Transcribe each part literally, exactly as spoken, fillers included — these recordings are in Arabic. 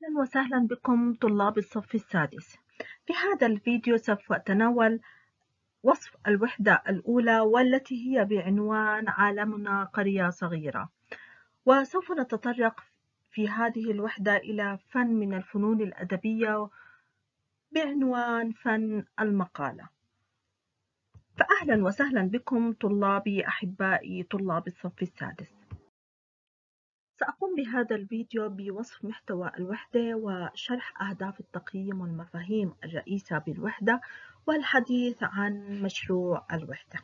أهلا وسهلا بكم طلاب الصف السادس. في هذا الفيديو سوف أتناول وصف الوحدة الأولى والتي هي بعنوان عالمنا قرية صغيرة، وسوف نتطرق في هذه الوحدة إلى فن من الفنون الأدبية بعنوان فن المقالة. فأهلا وسهلا بكم طلابي أحبائي طلاب الصف السادس. سأقوم بهذا الفيديو بوصف محتوى الوحدة وشرح أهداف التقييم والمفاهيم الرئيسة بالوحدة والحديث عن مشروع الوحدة.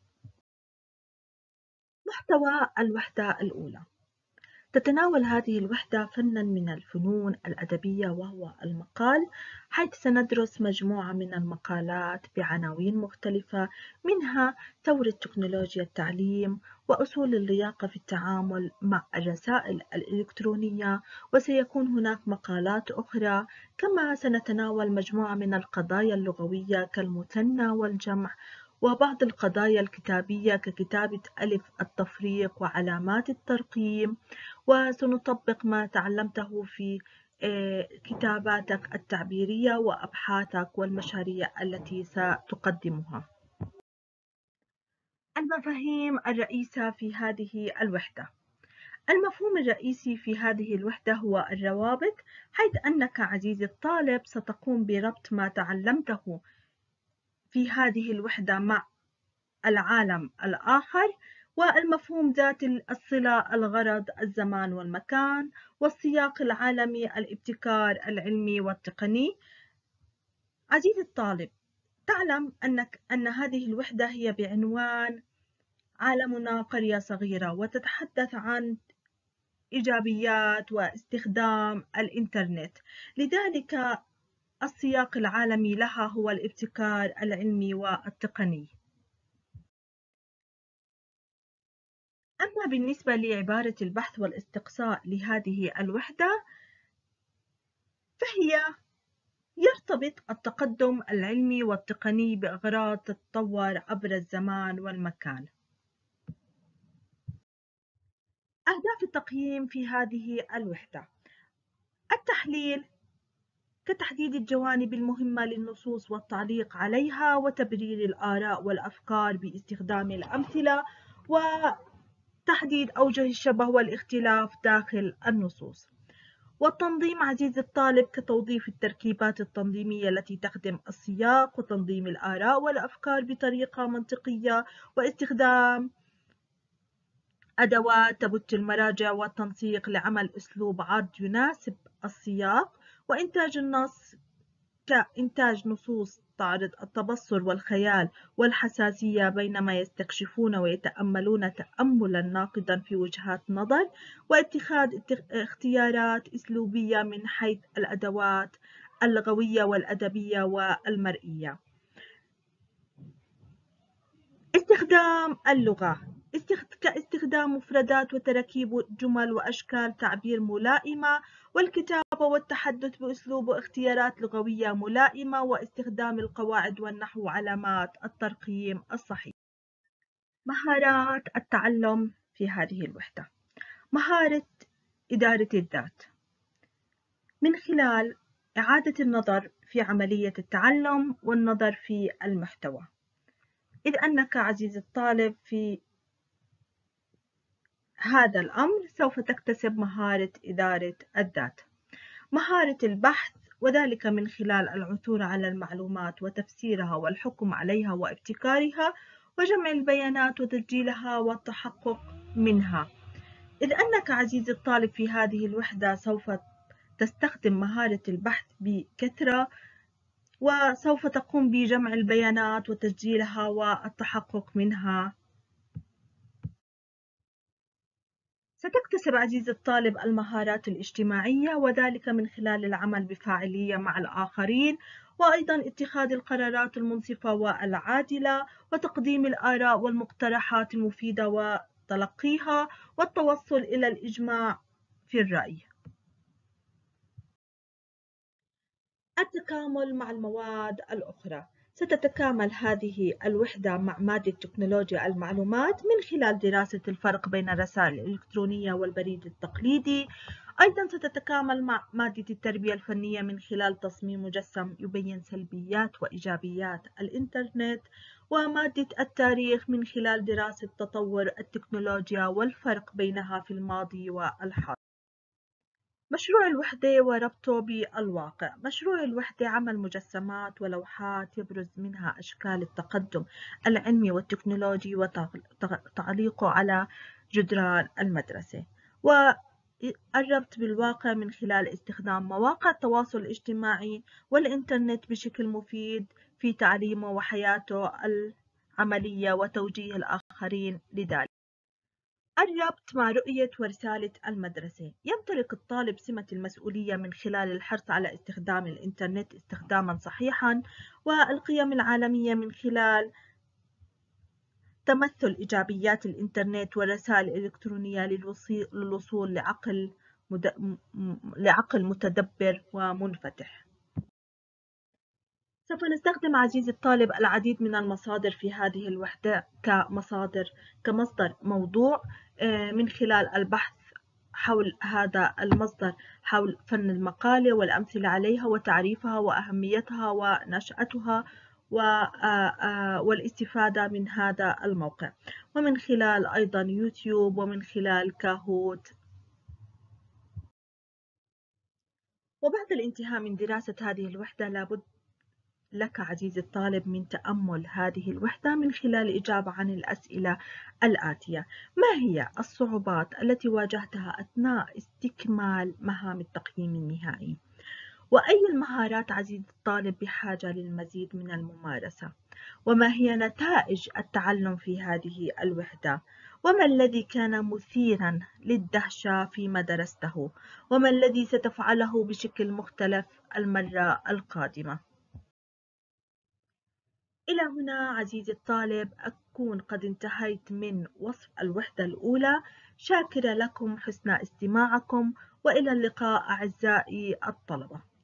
محتوى الوحدة الأولى: تتناول هذه الوحدة فناً من الفنون الأدبية وهو المقال، حيث سندرس مجموعة من المقالات بعناوين مختلفة، منها ثورة تكنولوجيا التعليم، وأصول اللياقة في التعامل مع الرسائل الإلكترونية، وسيكون هناك مقالات أخرى. كما سنتناول مجموعة من القضايا اللغوية كالمثنى والجمع، وبعض القضايا الكتابية ككتابة ألف التفريق وعلامات الترقيم، وسنطبق ما تعلمته في كتاباتك التعبيرية وأبحاثك والمشاريع التي ستقدمها. المفاهيم الرئيسة في هذه الوحدة: المفهوم الرئيسي في هذه الوحدة هو الروابط، حيث أنك عزيزي الطالب ستقوم بربط ما تعلمته في هذه الوحدة مع العالم الآخر. والمفهوم ذات الصلة: الغرض، الزمان والمكان، والسياق العالمي، الابتكار العلمي والتقني. عزيزي الطالب، تعلم أنك أن هذه الوحدة هي بعنوان عالمنا قرية صغيرة، وتتحدث عن إيجابيات واستخدام الإنترنت، لذلك السياق العالمي لها هو الابتكار العلمي والتقني. أما بالنسبة لعبارة البحث والاستقصاء لهذه الوحدة، فهي يرتبط التقدم العلمي والتقني بأغراض تتطور عبر الزمان والمكان. أهداف التقييم في هذه الوحدة: التحليل كتحديد الجوانب المهمة للنصوص والتعليق عليها، وتبرير الآراء والأفكار باستخدام الأمثلة، وتحديد أوجه الشبه والاختلاف داخل النصوص. والتنظيم عزيزي الطالب كتوظيف التركيبات التنظيمية التي تخدم السياق وتنظيم الآراء والأفكار بطريقة منطقية، واستخدام أدوات تبث المراجع والتنسيق لعمل أسلوب عرض يناسب السياق. وإنتاج النص كإنتاج نصوص تعرض التبصر والخيال والحساسية بينما يستكشفون ويتأملون تأملاً ناقداً في وجهات نظر، واتخاذ اختيارات أسلوبية من حيث الأدوات اللغوية والأدبية والمرئية. استخدام اللغة كاستخدام مفردات وتراكيب جمل وأشكال تعبير ملائمة، والكتابة والتحدث بأسلوب واختيارات لغوية ملائمة، واستخدام القواعد والنحو وعلامات الترقيم الصحيح. مهارات التعلم في هذه الوحدة: مهارة إدارة الذات من خلال إعادة النظر في عملية التعلم والنظر في المحتوى، إذ أنك عزيزي الطالب في هذا الأمر سوف تكتسب مهارة إدارة الذات. مهارة البحث، وذلك من خلال العثور على المعلومات وتفسيرها والحكم عليها وابتكارها وجمع البيانات وتسجيلها والتحقق منها، إذ أنك عزيزي الطالب في هذه الوحدة سوف تستخدم مهارة البحث بكثرة، وسوف تقوم بجمع البيانات وتسجيلها والتحقق منها. ستكتسب عزيزي الطالب المهارات الاجتماعية، وذلك من خلال العمل بفاعلية مع الآخرين، وأيضا اتخاذ القرارات المنصفة والعادلة، وتقديم الآراء والمقترحات المفيدة وتلقيها، والتوصل إلى الإجماع في الرأي. التكامل مع المواد الأخرى: ستتكامل هذه الوحدة مع مادة تكنولوجيا المعلومات من خلال دراسة الفرق بين الرسائل الإلكترونية والبريد التقليدي. أيضا ستتكامل مع مادة التربية الفنية من خلال تصميم مجسم يبين سلبيات وإيجابيات الإنترنت، ومادة التاريخ من خلال دراسة تطور التكنولوجيا والفرق بينها في الماضي والحاضر. مشروع الوحدة وربطه بالواقع. مشروع الوحدة عمل مجسمات ولوحات يبرز منها أشكال التقدم العلمي والتكنولوجي وتعليقه على جدران المدرسة. والربط بالواقع من خلال استخدام مواقع التواصل الاجتماعي والإنترنت بشكل مفيد في تعليمه وحياته العملية وتوجيه الآخرين لذلك. الربط مع رؤية ورسالة المدرسة. يمتلك الطالب سمة المسؤولية من خلال الحرص على استخدام الإنترنت استخداماً صحيحاً، والقيم العالمية من خلال تمثل إيجابيات الإنترنت والرسائل الإلكترونية للوصول لعقل مد... لعقل متدبر ومنفتح. سوف نستخدم عزيزي الطالب العديد من المصادر في هذه الوحدة كمصادر كمصدر موضوع من خلال البحث حول هذا المصدر، حول فن المقالة والأمثلة عليها وتعريفها وأهميتها ونشأتها والاستفادة من هذا الموقع، ومن خلال أيضا يوتيوب ومن خلال كاهوت. وبعد الانتهاء من دراسة هذه الوحدة لابد لك عزيزي الطالب من تأمل هذه الوحدة من خلال الإجابة عن الأسئلة الآتية: ما هي الصعوبات التي واجهتها أثناء استكمال مهام التقييم النهائي؟ وأي المهارات عزيزي الطالب بحاجة للمزيد من الممارسة؟ وما هي نتائج التعلم في هذه الوحدة؟ وما الذي كان مثيرا للدهشة فيما درسته؟ وما الذي ستفعله بشكل مختلف المرة القادمة؟ إلى هنا عزيزي الطالب أكون قد انتهيت من وصف الوحدة الأولى. شاكرة لكم حسن استماعكم، وإلى اللقاء أعزائي الطلبة.